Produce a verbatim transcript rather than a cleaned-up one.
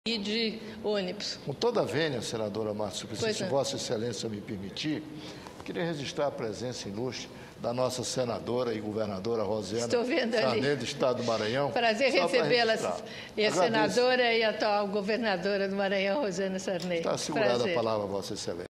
e de ônibus. Com toda a vênia, senadora Marta Suplicy, se é. Vossa Excelência me permitir, queria registrar a presença ilustre da nossa senadora e governadora Rosiana Estou vendo ali. Sarney, do Estado do Maranhão. Prazer recebê-la, e a senadora e a atual governadora do Maranhão, Rosiana Sarney. Está assegurada Prazer. a palavra, Vossa Excelência.